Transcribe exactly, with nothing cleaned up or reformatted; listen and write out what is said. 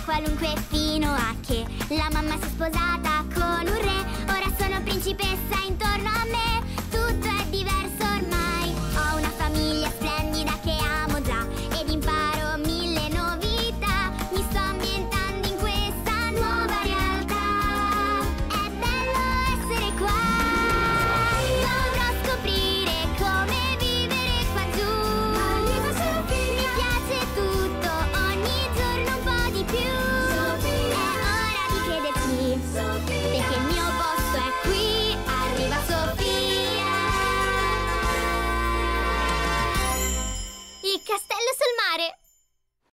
qualunque fino a che la mamma si è sposata con un re. Ora sono principe